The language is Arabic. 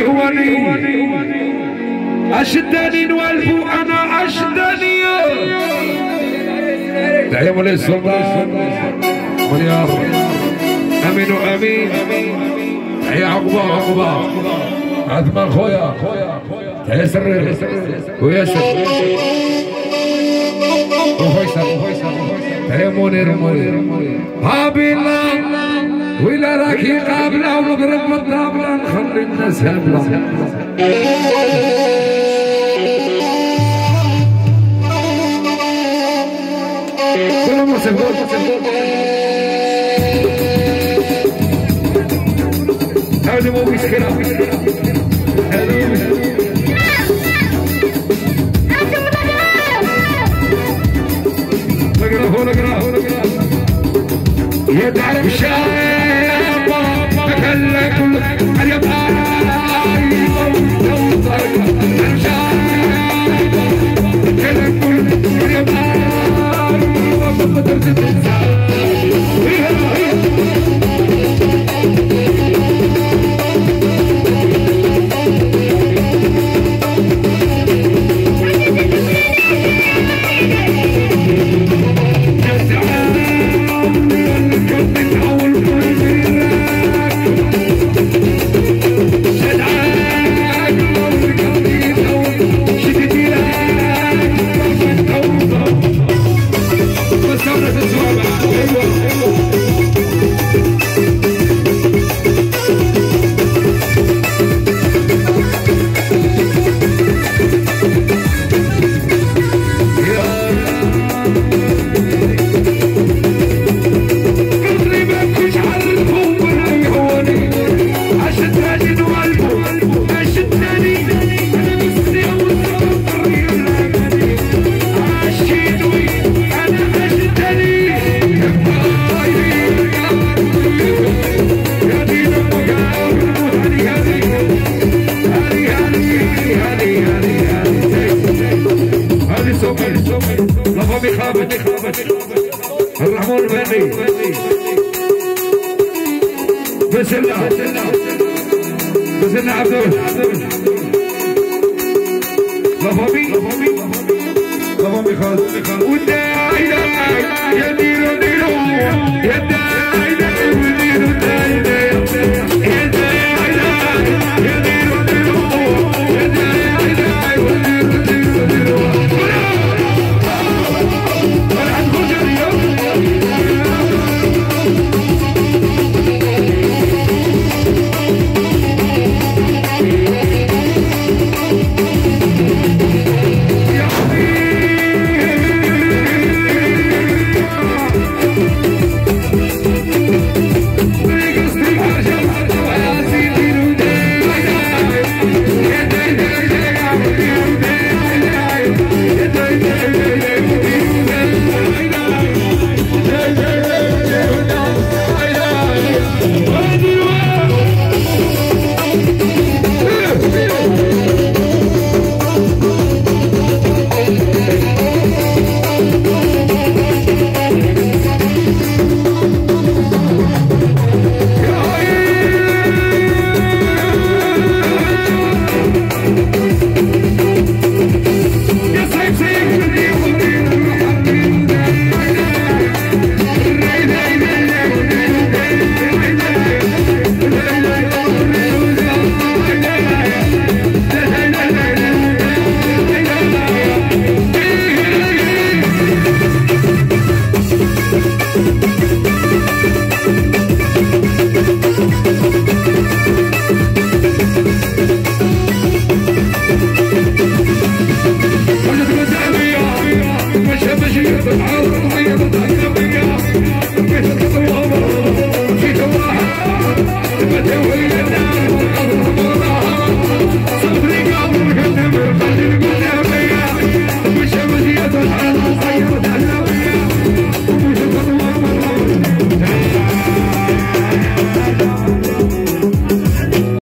هواني اشدني نوالف انا اشدني تحية مولاي السلطان مليار امين وامين تحية عقبة عثمان خويا تحية سرير وياسر وفيصل تحية منير ها بالله ولا راكي قابله ونضرب بالطابله نخلي الناس هبله هذا مو مشكلة نقرأ يا تعرف شابة أكلك اليوم الرحمن البني بسنا عبدول لفامي خالد ودايدا يديرو يدايدا Hey,